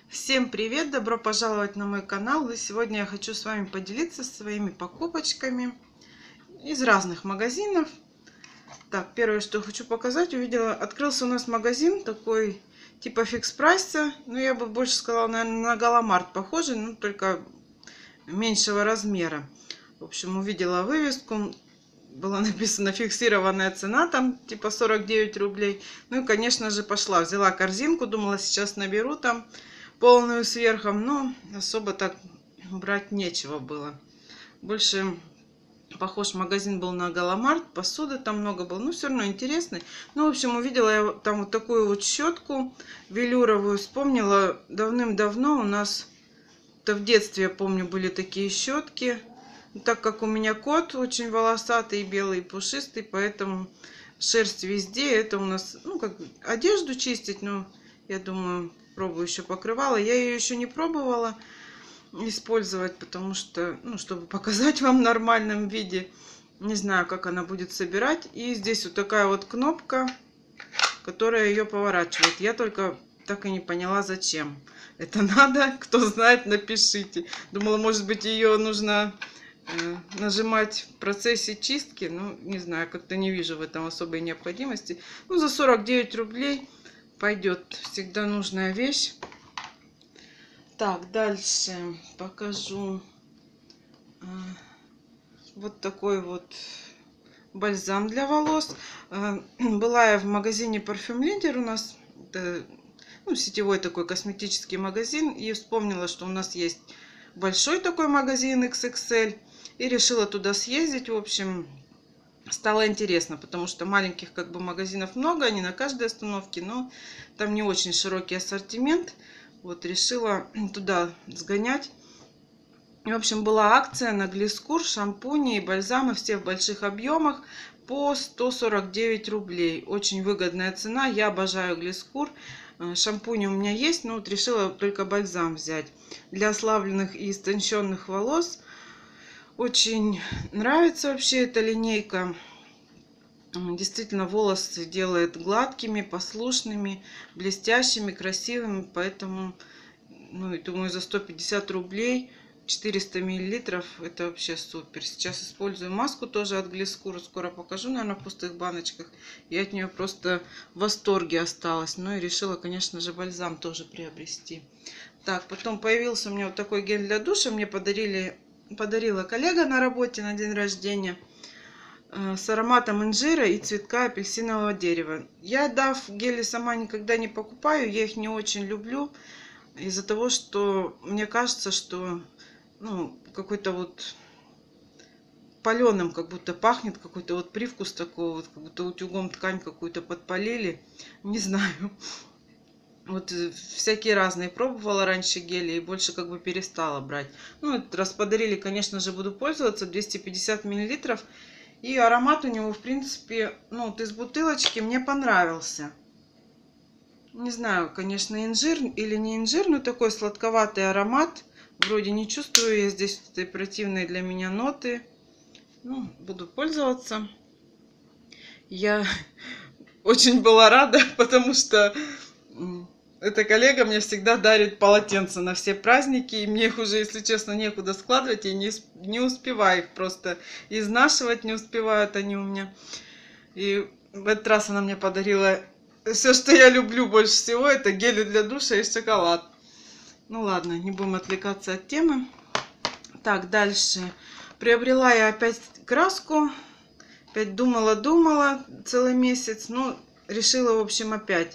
Всем привет! Добро пожаловать на мой канал. И сегодня я хочу с вами поделиться своими покупочками из разных магазинов. Так, первое, что хочу показать, увидела, открылся у нас магазин такой типа фикс прайса. Ну, я бы больше сказала, наверное, на Галамарт похожий, но только меньшего размера. В общем, увидела вывеску. Была написана фиксированная цена, там типа 49 рублей. Ну и, конечно же, пошла. Взяла корзинку, думала, сейчас наберу там полную сверху, но особо так брать нечего было. Больше похож магазин был на Галамарт, посуды там много было, но все равно интересный. Ну, в общем, увидела я там вот такую вот щетку велюровую, вспомнила давным-давно у нас, то в детстве, я помню, были такие щетки. Так как у меня кот очень волосатый, белый, пушистый, поэтому шерсть везде. Это у нас, ну, как одежду чистить, но я думаю, пробую еще покрывала. Я ее еще не пробовала использовать, потому что, ну, чтобы показать вам в нормальном виде. Не знаю, как она будет собирать. И здесь вот такая вот кнопка, которая ее поворачивает. Я только так и не поняла, зачем это надо. Кто знает, напишите. Думала, может быть, ее нужно нажимать в процессе чистки. Ну, не знаю, как-то не вижу в этом особой необходимости. Ну, за 49 рублей пойдет. Всегда нужная вещь. Так, дальше покажу вот такой вот бальзам для волос. Была я в магазине Parfum Leader, у нас это, ну, сетевой такой косметический магазин, и вспомнила, что у нас есть большой такой магазин XXL, и решила туда съездить. В общем, стало интересно, потому что маленьких как бы магазинов много, они на каждой остановке, но там не очень широкий ассортимент. Вот решила туда сгонять. В общем, была акция на Глискур, шампуни и бальзамы, все в больших объемах, по 149 рублей. Очень выгодная цена. Я обожаю Глискур. Шампуни у меня есть, но вот решила только бальзам взять. Для ослабленных и истонченных волос очень нравится вообще эта линейка. Действительно, волосы делает гладкими, послушными, блестящими, красивыми. Поэтому, ну, и думаю, за 150 рублей 400 миллилитров это вообще супер. Сейчас использую маску тоже от Глискур. Скоро покажу, наверное, в пустых баночках. Я от нее просто в восторге осталась. Ну и решила, конечно же, бальзам тоже приобрести. Так, потом появился у меня вот такой гель для душа. Мне подарила коллега на работе на день рождения. С ароматом инжира и цветка апельсинового дерева. Я DAF гели сама никогда не покупаю. Я их не очень люблю. Из-за того, что мне кажется, что, ну, какой-то вот паленым как будто пахнет, какой-то вот привкус такого, вот, как будто утюгом ткань какую-то подпалили. Не знаю. Вот всякие разные пробовала раньше гели и больше как бы перестала брать. Ну, раз подарили, конечно же, буду пользоваться. 250 миллилитров. И аромат у него, в принципе, ну, вот из бутылочки мне понравился. Не знаю, конечно, инжир или не инжир, но такой сладковатый аромат. Вроде не чувствую я здесь этой противной для меня ноты. Ну, буду пользоваться. Я очень была рада, потому что эта коллега мне всегда дарит полотенца на все праздники. И мне их уже, если честно, некуда складывать. Я не успеваю их просто изнашивать, не успевают они у меня. И в этот раз она мне подарила все, что я люблю больше всего. Это гели для душа и шоколад. Ну ладно, не будем отвлекаться от темы. Так, дальше. Приобрела я опять краску. Опять думала целый месяц. Ну, решила, в общем, опять.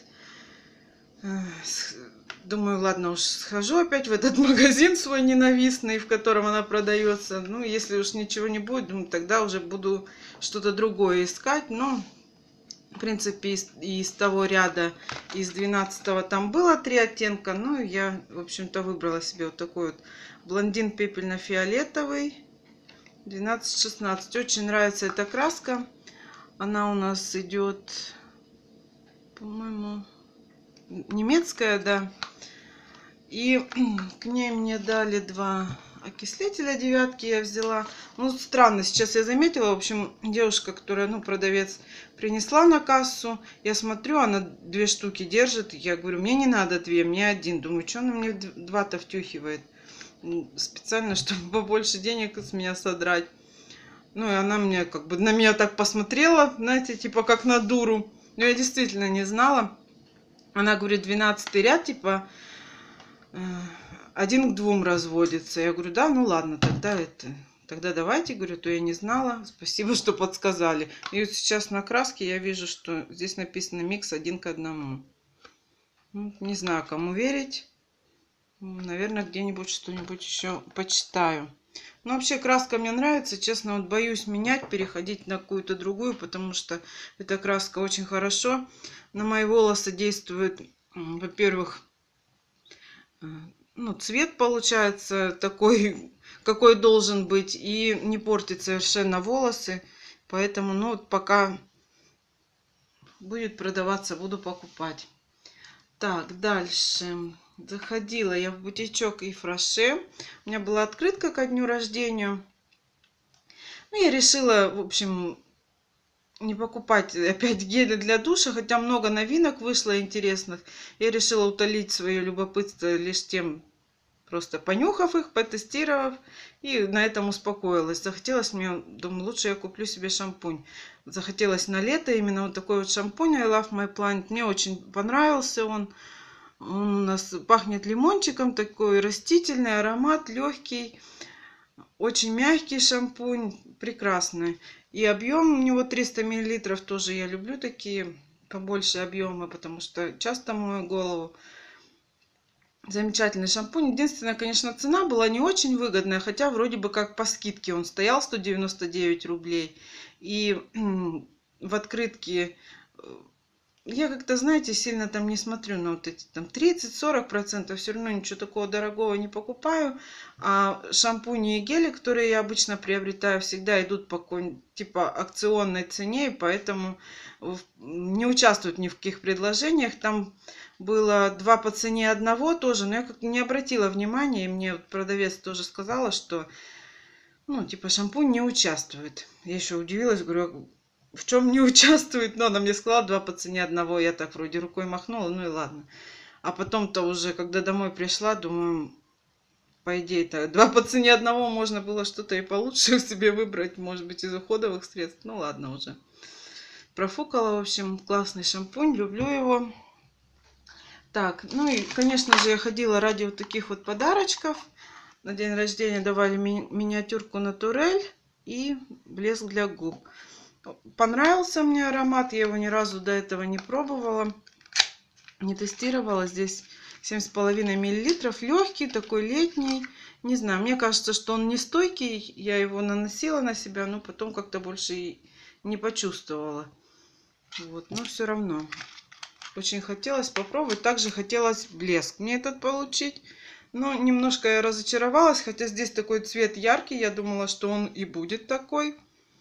Думаю, ладно, уж схожу опять в этот магазин свой ненавистный, в котором она продается. Ну, если уж ничего не будет, думаю, тогда уже буду что-то другое искать. Но, в принципе, из того ряда, из 12-го там было 3 оттенка. Ну, я, в общем-то, выбрала себе вот такой вот блондин пепельно-фиолетовый. 12-16. Очень нравится эта краска. Она у нас идет, по-моему, немецкая, да. И к ней мне дали 2 окислителя девятки я взяла. Ну, странно, сейчас я заметила, в общем, девушка, которая, ну, продавец, принесла на кассу. Я смотрю, она 2 штуки держит. Я говорю, мне не надо 2, мне 1. Думаю, что она мне 2-то втюхивает? Специально, чтобы побольше денег с меня содрать. Ну, и она мне как бы на меня так посмотрела, знаете, типа как на дуру. Но я действительно не знала. Она говорит, 12-й ряд, типа, 1 к 2 разводится. Я говорю, да, ну ладно, тогда давайте, говорю, то я не знала. Спасибо, что подсказали. И вот сейчас на краске я вижу, что здесь написано микс 1 к 1. Ну, не знаю, кому верить. Наверное, где-нибудь что-нибудь еще почитаю. Но вообще краска мне нравится. Честно, вот боюсь менять, переходить на какую-то другую, потому что эта краска очень хорошо на мои волосы действует. Во-первых, ну, цвет получается такой, какой должен быть, и не портит совершенно волосы. Поэтому, ну, вот пока будет продаваться, буду покупать. Так, дальше. Заходила я в бутичок Yves Rocher. У меня была открытка ко дню рождения. Ну, я решила, в общем, не покупать опять гели для душа, хотя много новинок вышло интересных. Я решила утолить свое любопытство лишь тем, просто понюхав их, потестировав, и на этом успокоилась. Захотелось мне, думаю, лучше я куплю себе шампунь. Захотелось на лето именно вот такой вот шампунь I Love My Planet. Мне очень понравился он. Он у нас пахнет лимончиком, такой растительный аромат, легкий, очень мягкий шампунь, прекрасный. И объем у него 300 мл, тоже я люблю такие побольше объемы, потому что часто мою голову. Замечательный шампунь. Единственное, конечно, цена была не очень выгодная, хотя вроде бы как по скидке он стоял 199 рублей. И в открытке я как-то, знаете, сильно там не смотрю на вот эти там 30-40%, все равно ничего такого дорогого не покупаю. А шампуни и гели, которые я обычно приобретаю, всегда идут по какой-нибудь типа акционной цене, и поэтому не участвуют ни в каких предложениях. Там было 2 по цене одного тоже, но я как-то не обратила внимания, и мне продавец тоже сказала, что, ну, типа, шампунь не участвует. Я еще удивилась, говорю, в чем не участвует? Но она мне сказала 2 по цене одного. Я так вроде рукой махнула, ну и ладно. А потом-то уже, когда домой пришла, думаю, по идее-то 2 по цене одного можно было что-то и получше себе выбрать, может быть, из уходовых средств. Ну ладно уже. Профукала, в общем, классный шампунь, люблю его. Так, ну и, конечно же, я ходила ради вот таких вот подарочков. На день рождения давали миниатюрку Натурель и блеск для губ. Понравился мне аромат, я его ни разу до этого не пробовала, не тестировала. Здесь 7,5 мл, легкий, такой летний. Не знаю, мне кажется, что он не стойкий, я его наносила на себя, но потом как-то больше и не почувствовала. Вот, но все равно очень хотелось попробовать. Также хотелось блеск мне этот получить. Но немножко я разочаровалась, хотя здесь такой цвет яркий, я думала, что он и будет такой.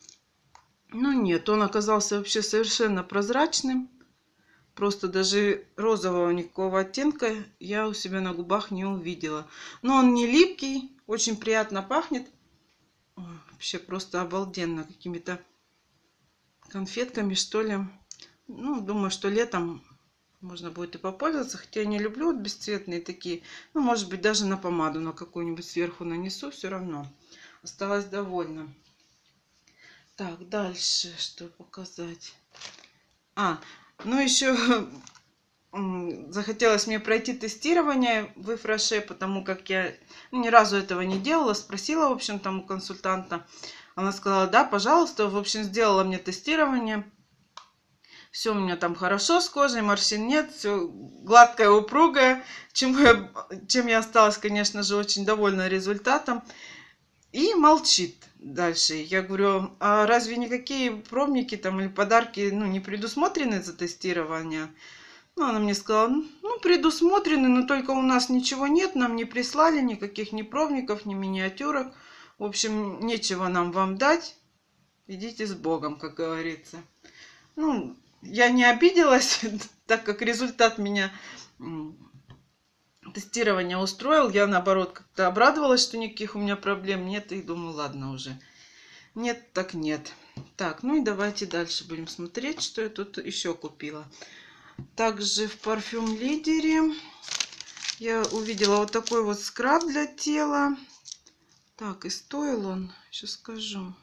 Но нет, он оказался вообще совершенно прозрачным. Просто даже розового никакого оттенка я у себя на губах не увидела. Но он не липкий, очень приятно пахнет. Ой, вообще просто обалденно. Какими-то конфетками, что ли. Ну, думаю, что летом можно будет и попользоваться. Хотя я не люблю вот бесцветные такие. Ну, может быть, даже на помаду на какую-нибудь сверху нанесу. Все равно. Осталась довольна. Так, дальше что показать? Ну еще захотелось мне пройти тестирование в Yves Rocher, потому как я ни разу этого не делала. Спросила, в общем, там у консультанта. Она сказала, да, пожалуйста. В общем, сделала мне тестирование. Все у меня там хорошо с кожей, морщин нет, все гладкое, упругое. Чем я осталась, конечно же, очень довольна результатом. И молчит дальше. Я говорю, а разве никакие пробники там или подарки, ну, не предусмотрены за тестирование? Ну, она мне сказала, ну, предусмотрены, но только у нас ничего нет, нам не прислали никаких ни пробников, ни миниатюрок. В общем, нечего нам вам дать. Идите с Богом, как говорится. Ну, я не обиделась, так как результат меня тестирование устроил. Я, наоборот, как-то обрадовалась, что никаких у меня проблем нет. И думаю, ладно уже. Нет, так нет. Так, ну и давайте дальше будем смотреть, что я тут еще купила. Также в парфюм лидере я увидела вот такой вот скраб для тела. Так, и стоил он, сейчас скажу.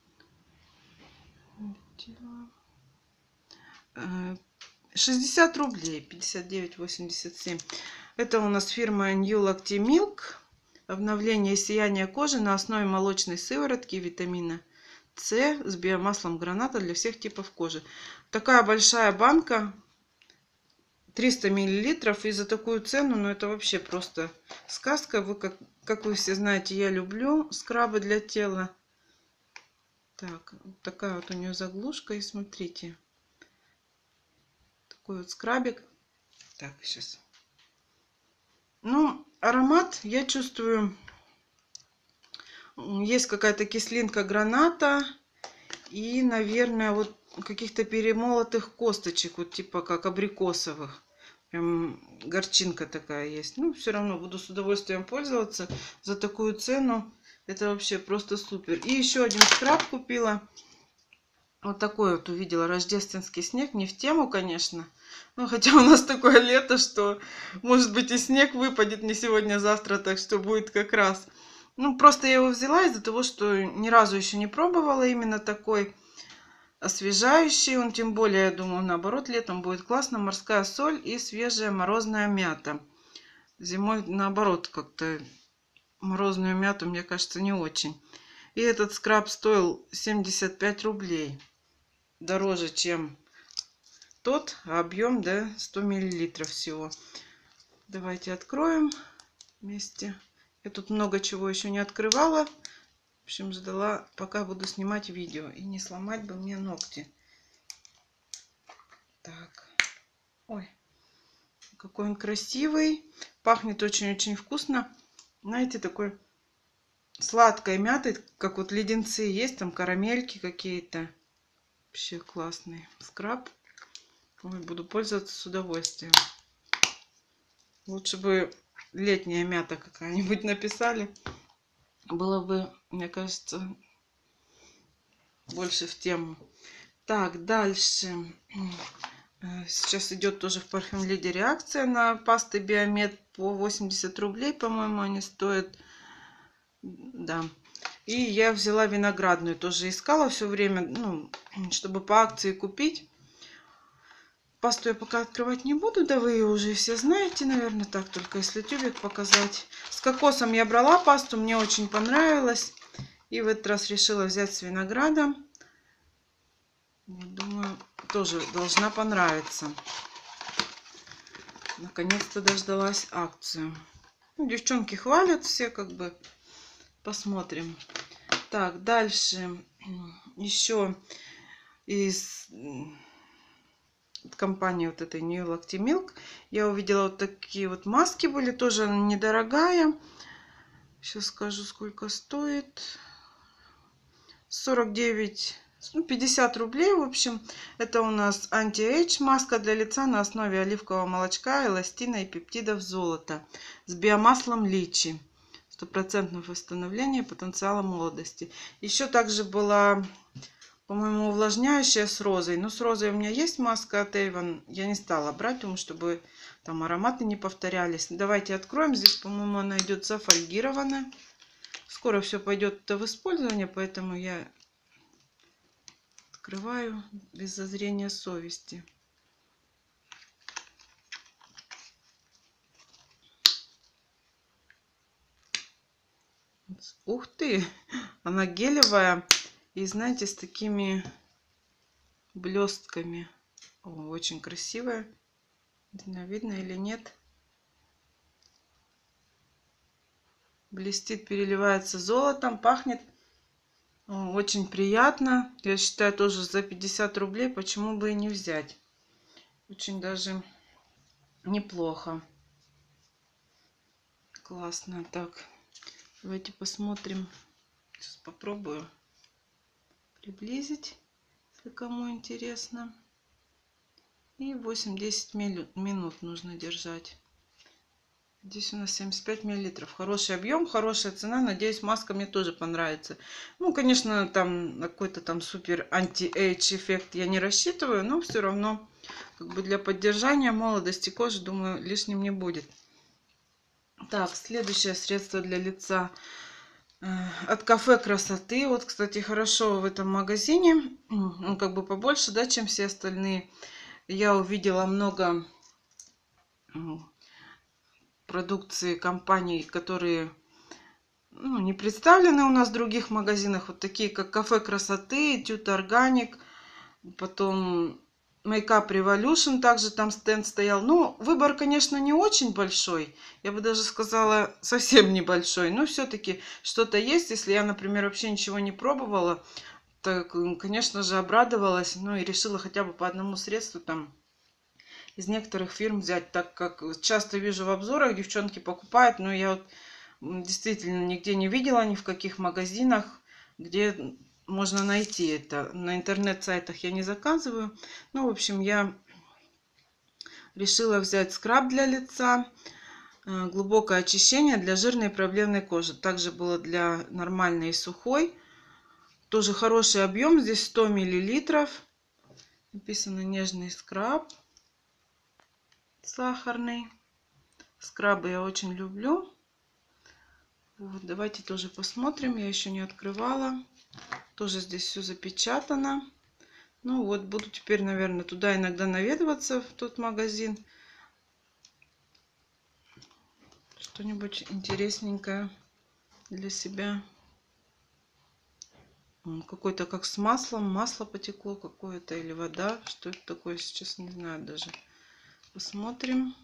60 рублей, 59,87. Это у нас фирма New Lactimilk. Обновление и сияние кожи на основе молочной сыворотки и витамина С с биомаслом граната для всех типов кожи. Такая большая банка, 300 миллилитров. И за такую цену, ну это вообще просто сказка. Вы, как вы все знаете, я люблю скрабы для тела. Так, вот такая вот у нее заглушка. И смотрите. Такой вот скрабик. Так, сейчас. Ну, аромат я чувствую. Есть какая-то кислинка граната. И, наверное, вот каких-то перемолотых косточек. Вот типа как абрикосовых. Прям горчинка такая есть. Ну, все равно буду с удовольствием пользоваться. За такую цену это вообще просто супер. И еще один скраб купила. Вот такой вот увидела. Рождественский снег. Не в тему, конечно. Ну, хотя у нас такое лето, что может быть и снег выпадет не сегодня, а завтра. Так что будет как раз. Ну, просто я его взяла из-за того, что ни разу еще не пробовала. Именно такой освежающий. Он тем более, я думаю, наоборот, летом будет классно. Морская соль и свежая морозная мята. Зимой, наоборот, как-то морозную мяту, мне кажется, не очень. И этот скраб стоил 75 рублей. Дороже, чем тот, а объем, да, 100 миллилитров всего. Давайте откроем вместе. Я тут много чего еще не открывала. В общем, ждала, пока буду снимать видео. И не сломать бы мне ногти. Так. Ой, какой он красивый. Пахнет очень-очень вкусно. Знаете, такой сладкой мятой, как вот леденцы есть, там карамельки какие-то. Вообще классный скраб. Ой, буду пользоваться с удовольствием. Лучше бы летняя мята какая-нибудь написали. Было бы, мне кажется, больше в тему. Так, дальше. Сейчас идет тоже в парфюм лидере акция на пасты Биомед по 80 рублей, по-моему, они стоят. Да. И я взяла виноградную, тоже искала все время, ну, чтобы по акции купить. Пасту я пока открывать не буду, да вы ее уже все знаете, наверное, так, только если тюбик показать. С кокосом я брала пасту, мне очень понравилось. И в этот раз решила взять с виноградом. Думаю, тоже должна понравиться. Наконец-то дождалась акцию. Ну, девчонки хвалят все, как бы. Посмотрим. Так, дальше. Еще из компании вот этой New Lactimilk я увидела вот такие вот маски были. Тоже недорогая. Сейчас скажу, сколько стоит. 49, ну, 50 рублей, в общем. Это у нас анти-эйдж маска для лица на основе оливкового молочка, эластина и пептидов золота с биомаслом личи. 100% восстановление потенциала молодости. Еще также была, по-моему, увлажняющая с розой. Но с розой у меня есть маска от Avon. Я не стала брать, потому чтобы там ароматы не повторялись. Давайте откроем. Здесь, по-моему, она идет зафольгированная. Скоро все пойдет в использование, поэтому я открываю без зазрения совести. Ух ты! Она гелевая и, знаете, с такими блестками. О, очень красивая. Не знаю, видно или нет. Блестит, переливается золотом, пахнет очень приятно. Я считаю, тоже за 50 рублей почему бы и не взять. Очень даже неплохо. Классно. Так, давайте посмотрим. Сейчас попробую приблизить, если кому интересно. И 8-10 минут нужно держать. Здесь у нас 75 миллилитров. Хороший объем, хорошая цена. Надеюсь, маска мне тоже понравится. Ну, конечно, там на какой-то там супер анти-эйдж эффект я не рассчитываю, но все равно как бы для поддержания молодости кожи, думаю, лишним не будет. Так, следующее средство для лица от Кафе Красоты. Вот, кстати, хорошо в этом магазине. Он как бы побольше, да, чем все остальные. Я увидела много продукции компаний, которые не представлены у нас в других магазинах. Вот такие, как Кафе Красоты, Тют Органик, потом Makeup Revolution, также там стенд стоял. Ну, выбор, конечно, не очень большой. Я бы даже сказала, совсем небольшой. Но все-таки что-то есть. Если я, например, вообще ничего не пробовала, то, конечно же, обрадовалась. Ну, и решила хотя бы по одному средству там из некоторых фирм взять, так как часто вижу в обзорах, девчонки покупают, но я вот действительно нигде не видела, ни в каких магазинах, где можно найти это. На интернет-сайтах я не заказываю. Ну, в общем, я решила взять скраб для лица, глубокое очищение для жирной и проблемной кожи. Также было для нормальной и сухой. Тоже хороший объем, здесь 100 миллилитров. Написано нежный скраб сахарный. Скрабы я очень люблю. Вот, давайте тоже посмотрим. Я еще не открывала. Тоже здесь все запечатано. Ну вот, буду теперь, наверное, туда иногда наведываться, в тот магазин. Что-нибудь интересненькое для себя. Какой-то как с маслом. Масло потекло какое-то или вода. Что это такое, сейчас не знаю даже. Посмотрим.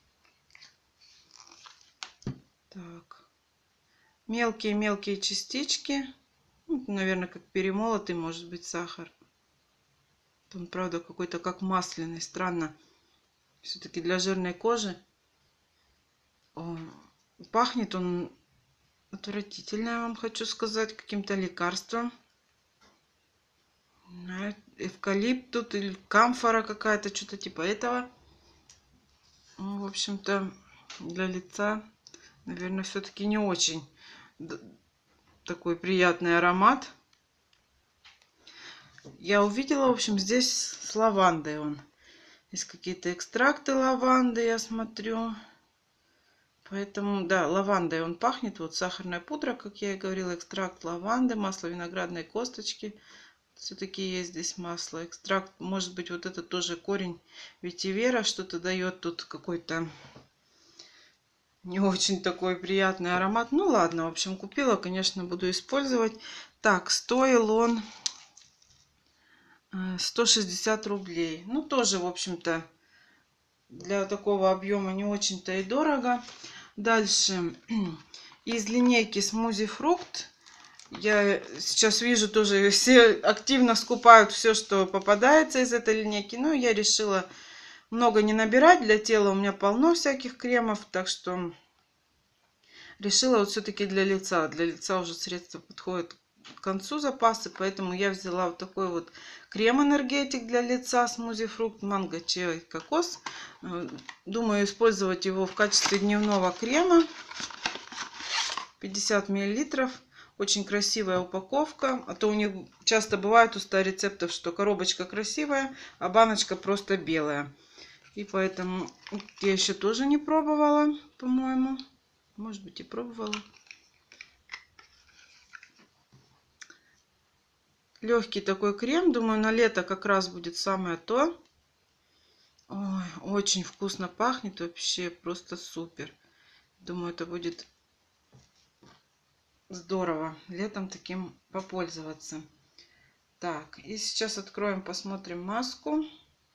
Так. Мелкие-мелкие частички. Ну, наверное, как перемолотый, может быть, сахар. Он, правда, какой-то как масляный. Странно. Все-таки для жирной кожи. Пахнет он отвратительно, я вам хочу сказать. Каким-то лекарством. Эвкалипт тут или камфора какая-то. Что-то типа этого. Ну, в общем-то, для лица, наверное, все-таки не очень такой приятный аромат. Я увидела, в общем, здесь с лавандой он. Есть какие-то экстракты лаванды, я смотрю. Поэтому, да, лавандой он пахнет. Вот сахарная пудра, как я и говорила, экстракт лаванды, масло виноградной косточки. Все-таки есть здесь масло. Экстракт, может быть, вот это тоже корень ветивера, что-то дает тут какой-то не очень такой приятный аромат. Ну ладно, в общем, купила, конечно, буду использовать. Так, стоил он 160 рублей. Ну, тоже, в общем-то, для такого объема не очень-то и дорого. Дальше, из линейки Смузи Фрукт. Я сейчас вижу тоже, все активно скупают все, что попадается из этой линейки. Но я решила много не набирать. Для тела у меня полно всяких кремов. Так что решила вот все-таки для лица. Для лица уже средства подходят к концу запасы. Поэтому я взяла вот такой вот крем-энергетик для лица Смузи Фрукт, манго, чиа, кокос. Думаю использовать его в качестве дневного крема. 50 миллилитров. Очень красивая упаковка. А то у них часто бывает у 100 рецептов, что коробочка красивая, а баночка просто белая. И поэтому я еще тоже не пробовала, по-моему. Может быть, и пробовала. Легкий такой крем. Думаю, на лето как раз будет самое то. Ой, очень вкусно пахнет. Вообще просто супер. Думаю, это будет здорово летом таким попользоваться. Так, и сейчас откроем, посмотрим маску.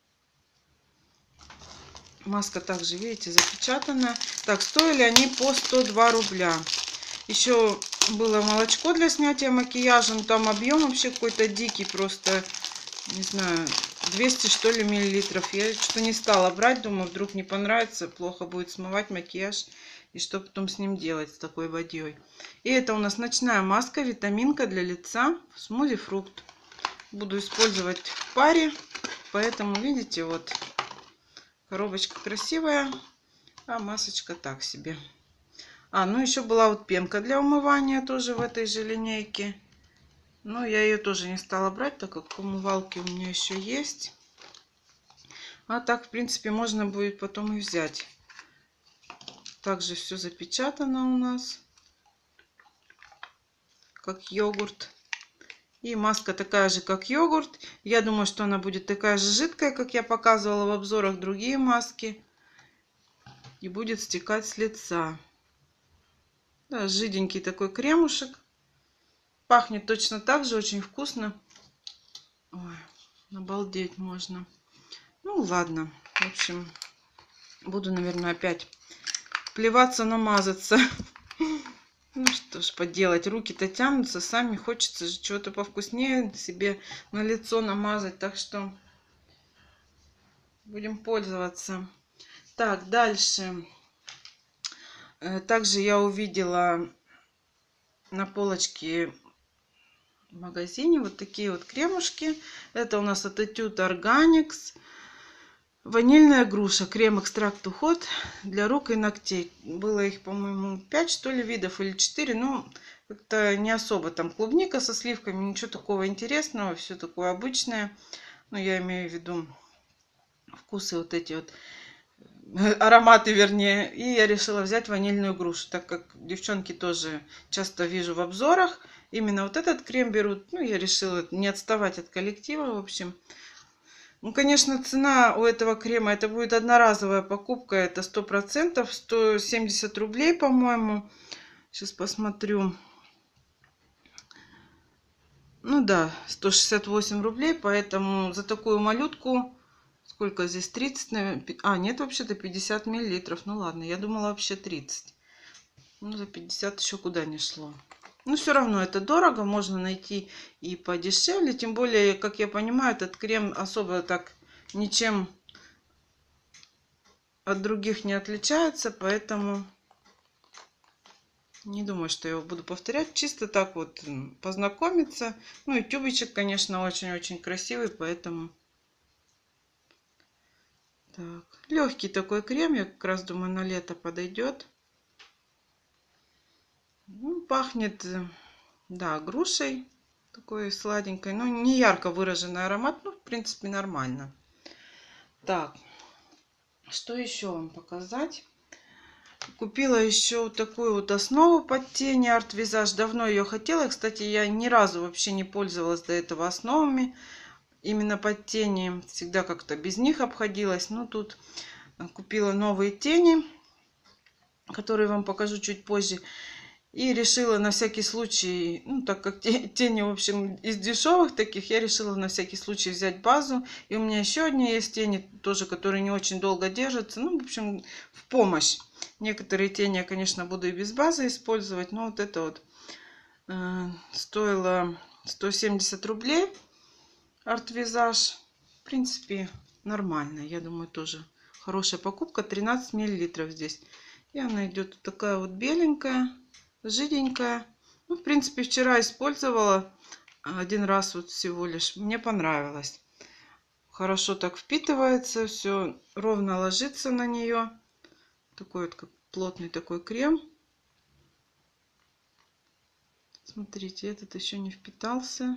Маска также, видите, запечатана. Так, стоили они по 102 рубля. Еще было молочко для снятия макияжа. Но там объем вообще какой-то дикий. Просто, не знаю, 200 что ли миллилитров. Я что-то не стала брать. Думаю, вдруг не понравится. Плохо будет смывать макияж. И что потом с ним делать, с такой водой. И это у нас ночная маска, витаминка для лица. Смузи Фрукт. Буду использовать в паре. Поэтому, видите, вот коробочка красивая. А масочка так себе. Ну еще была вот пенка для умывания тоже в этой же линейке. Но я ее тоже не стала брать, так как умывалки у меня еще есть. А так, в принципе, можно будет потом и взять. Также все запечатано у нас, как йогурт. И маска такая же, как йогурт. Я думаю, что она будет такая же жидкая, как я показывала в обзорах другие маски. И будет стекать с лица. Да, жиденький такой кремушек. Пахнет точно так же, очень вкусно. Ой, обалдеть можно. Ну ладно, в общем, буду, наверное, опять плеваться, намазаться. Ну что ж поделать, руки-то тянутся, сами хочется же чего-то повкуснее себе на лицо намазать, так что будем пользоваться. Так, дальше. Также я увидела на полочке в магазине вот такие вот кремушки. Это у нас от Etude Organics. Ванильная груша, крем-экстракт уход для рук и ногтей. Было их, по-моему, 5 что ли видов или 4. Ну, как-то не особо. Там клубника со сливками, ничего такого интересного. Все такое обычное. Ну, я имею в виду вкусы вот эти вот. Ароматы, вернее. И я решила взять ванильную грушу, так как девчонки тоже часто вижу в обзорах. Именно вот этот крем берут. Ну, я решила не отставать от коллектива, в общем. Ну, конечно, цена у этого крема, это будет одноразовая покупка, это 100%, 170 рублей, по-моему. Сейчас посмотрю. Ну да, 168 рублей, поэтому за такую малютку, сколько здесь, 30, наверное, нет, вообще-то 50 миллилитров. Ну ладно, я думала вообще 30. Ну, за 50 еще куда не шло. Но все равно это дорого, можно найти и подешевле. Тем более, как я понимаю, этот крем особо так ничем от других не отличается, поэтому не думаю, что я его буду повторять. Чисто так вот познакомиться. Ну и тюбичек, конечно, очень-очень красивый, поэтому... Так, легкий такой крем, я как раз думаю, на лето подойдет. Ну, пахнет, да, грушей такой сладенькой. Ну, не ярко выраженный аромат, ну, в принципе, нормально. Так, что еще вам показать? Купила еще вот такую вот основу под тени Art Visage. Давно ее хотела. Кстати, я ни разу вообще не пользовалась до этого основами. Именно под тени. Всегда как-то без них обходилась. Но тут купила новые тени, которые вам покажу чуть позже. И решила на всякий случай, ну так как тени, в общем, из дешевых таких, я решила на всякий случай взять базу. И у меня еще одни есть тени, тоже, которые не очень долго держатся. Ну, в общем, в помощь. Некоторые тени я, конечно, буду и без базы использовать. Но вот это вот стоило 170 рублей. Art Visage. В принципе, нормально. Я думаю, тоже хорошая покупка. 13 миллилитров здесь. И она идет вот такая вот беленькая. Жиденькая. Ну, в принципе, вчера использовала один раз вот всего лишь. Мне понравилось. Хорошо так впитывается, все ровно ложится на нее. Такой вот как плотный такой крем. Смотрите, этот еще не впитался.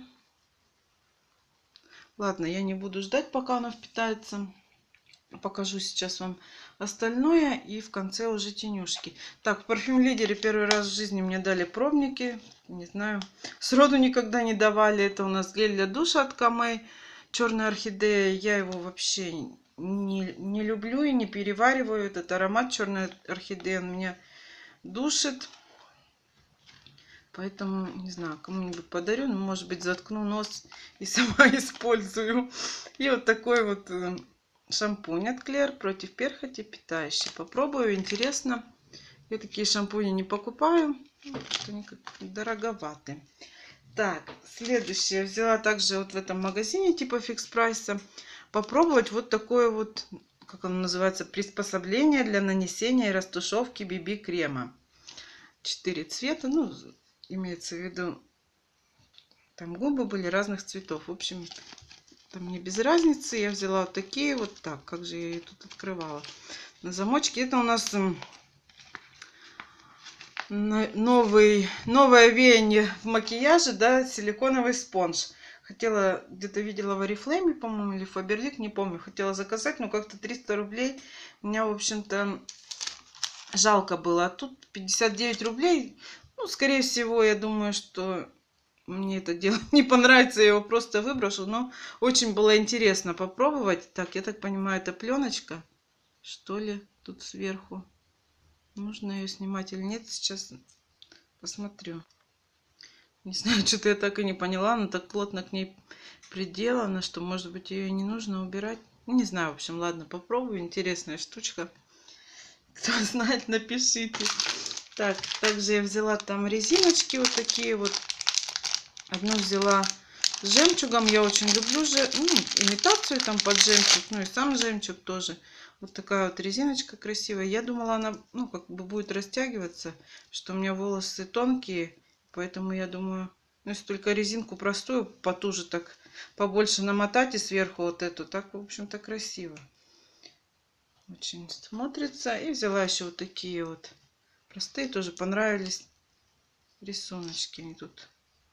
Ладно, я не буду ждать, пока она впитается. Покажу сейчас вам остальное и в конце уже тенюшки. Так, в Парфюм Лидере первый раз в жизни мне дали пробники. Не знаю, сроду никогда не давали. Это у нас гель для душа от Камей. Черная орхидея. Я его вообще не люблю и не перевариваю. Этот аромат черной орхидеи он меня душит. Поэтому, не знаю, кому-нибудь подарю. Ну, может быть, заткну нос и сама использую. И вот такой вот... шампунь от Клер против перхоти питающий. Попробую, интересно. Я такие шампуни не покупаю. Они как дороговаты. Так, следующее. Взяла также вот в этом магазине типа фикс прайса. Попробовать вот такое вот, как оно называется, приспособление для нанесения и растушевки BB крема. 4 цвета. Ну, имеется в виду, там губы были разных цветов. В общем, там мне без разницы. Я взяла вот такие вот. Так, как же я ее тут открывала? на замочке. Это у нас новое веяние в макияже, да, силиконовый спонж. Хотела, где-то видела в Oriflame, по-моему, или Faberlic, не помню. Хотела заказать, но как-то 300 рублей. Меня, в общем-то, жалко было. А тут 59 рублей. Ну, скорее всего, я думаю, что мне это дело не понравится. Я его просто выброшу. Но очень было интересно попробовать. Так, я так понимаю, это пленочка, что ли, тут сверху. Нужно ее снимать или нет? Сейчас посмотрю. Не знаю, что-то я так и не поняла. Она так плотно к ней приделана, что, может быть, ее не нужно убирать. Не знаю, в общем, ладно, попробую. Интересная штучка. Кто знает, напишите. Так, также я взяла там резиночки вот такие вот. Одну взяла с жемчугом. Я очень люблю имитацию там под жемчуг. Ну и сам жемчуг тоже. Вот такая вот резиночка красивая. Я думала, она, ну, как бы будет растягиваться, что у меня волосы тонкие. Поэтому я думаю, ну, если только резинку простую, потуже так, побольше намотать и сверху вот эту, так, в общем-то, красиво. Очень смотрится. И взяла еще вот такие вот простые, тоже понравились рисуночки. Они тут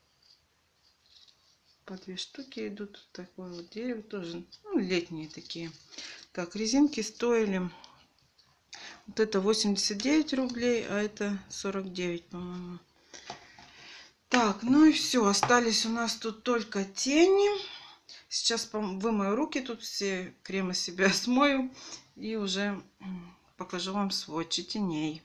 по 2 штуки идут. Такое вот дерево тоже, ну, летние такие. Так, резинки стоили, вот это 89 рублей, а это 49, по-моему. Так, ну и все. Остались у нас тут только тени. Сейчас вымою руки, тут все кремы себя смою. И уже покажу вам сводчи теней.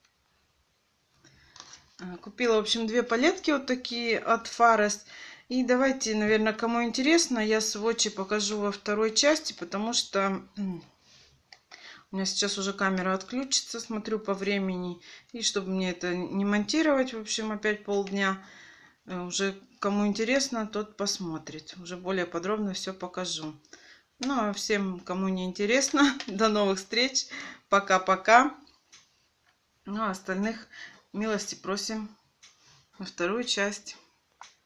Купила, в общем, 2 палетки вот такие от Forest. И давайте, наверное, кому интересно, я сводчи покажу во второй части, потому что у меня сейчас уже камера отключится, смотрю по времени. И чтобы мне это не монтировать, в общем, опять полдня, уже кому интересно, тот посмотрит. Уже более подробно все покажу. Ну, а всем, кому не интересно, до новых встреч. Пока-пока. Ну, а остальных милости просим во вторую часть.